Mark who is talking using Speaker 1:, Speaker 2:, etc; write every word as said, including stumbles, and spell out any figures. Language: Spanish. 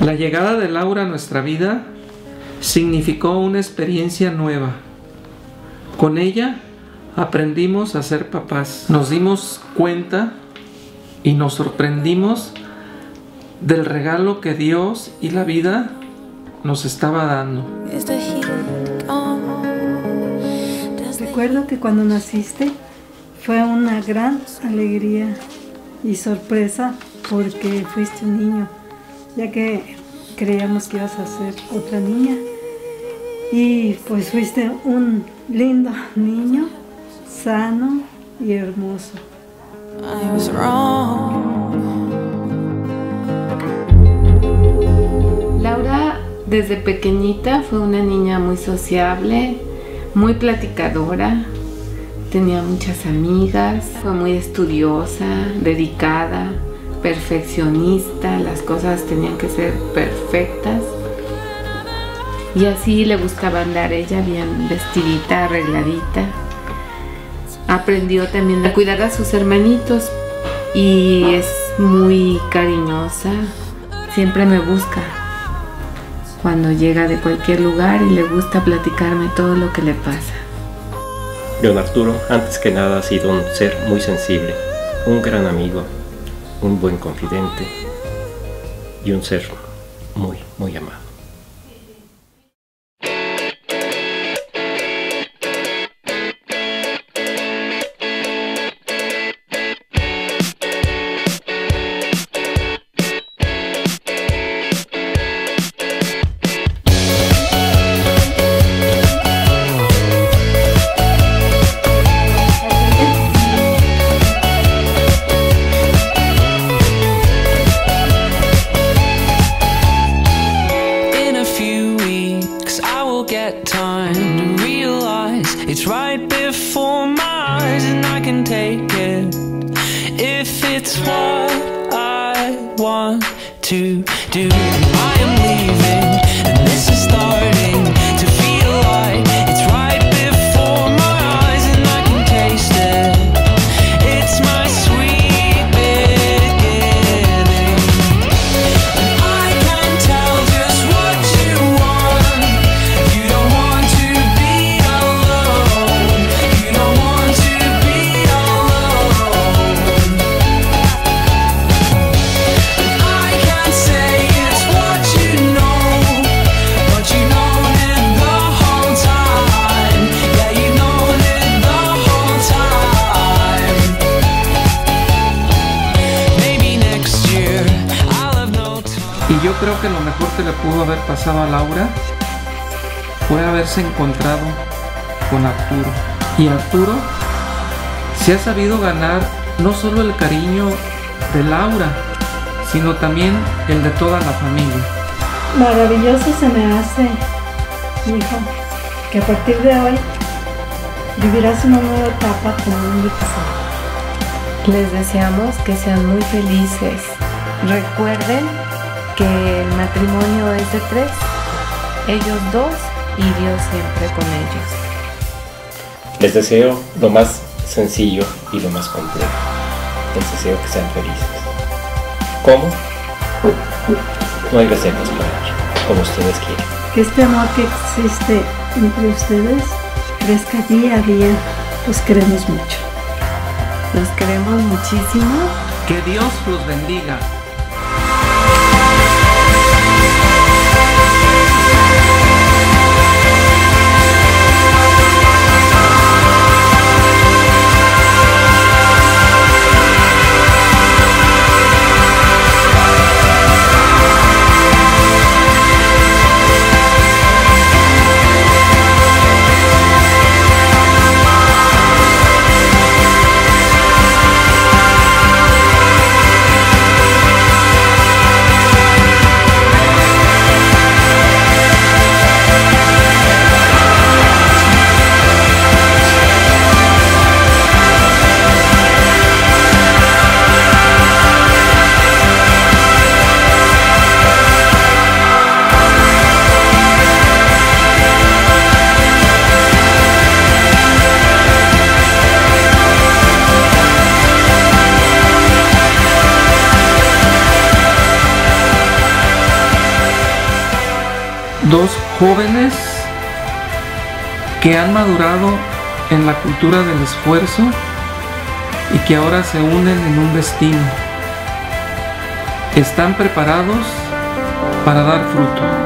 Speaker 1: La llegada de Laura a nuestra vida significó una experiencia nueva. Con ella aprendimos a ser papás. Nos dimos cuenta y nos sorprendimos del regalo que Dios y la vida nos estaba dando.
Speaker 2: Recuerdo que cuando naciste fue una gran alegría y sorpresa porque fuiste un niño, ya que creíamos que ibas a ser otra niña. Y pues fuiste un lindo niño, sano y hermoso. I was wrong.
Speaker 3: Laura desde pequeñita fue una niña muy sociable, muy platicadora, tenía muchas amigas, fue muy estudiosa, dedicada, perfeccionista, las cosas tenían que ser perfectas. Y así le gustaba andar ella bien vestidita, arregladita. Aprendió también a cuidar a sus hermanitos y es muy cariñosa. Siempre me busca cuando llega de cualquier lugar y le gusta platicarme todo lo que le pasa.
Speaker 4: Don Arturo, antes que nada, ha sido un ser muy sensible, un gran amigo, un buen confidente y un ser muy, muy amado.
Speaker 5: It's right before my eyes and I can take it if it's what I want to do. I am leaving and this is starting to feel like it's right before my eyes and I can taste it. It's my sweet beginning and I can tell just what you want. You don't want to be alone. You don't want to be alone. And I can't say it's what you know, but you know it the whole time. Yeah, you know it the whole time. Maybe next year I'll have no time.
Speaker 1: Y yo creo que lo mejor que le pudo haber pasado a Laura fue haberse encontrado con Arturo. Y Arturo se ha sabido ganar no solo el cariño de Laura, sino también el de toda la familia.
Speaker 2: Maravilloso se me hace, hijo, que a partir de hoy vivirás una nueva etapa como un hijo.
Speaker 3: Les deseamos que sean muy felices. Recuerden que el matrimonio es de tres, ellos dos y Dios siempre con ellos.
Speaker 4: Les deseo lo más sencillo y lo más complejo. Les deseo que sean felices. ¿Cómo? No hay recetas para ello, como ustedes quieren.
Speaker 2: Que este amor que existe entre ustedes crezca día a día. Los queremos mucho.
Speaker 3: Los queremos muchísimo.
Speaker 1: Que Dios los bendiga. dos jóvenes que han madurado en la cultura del esfuerzo y que ahora se unen en un destino. Están preparados para dar fruto.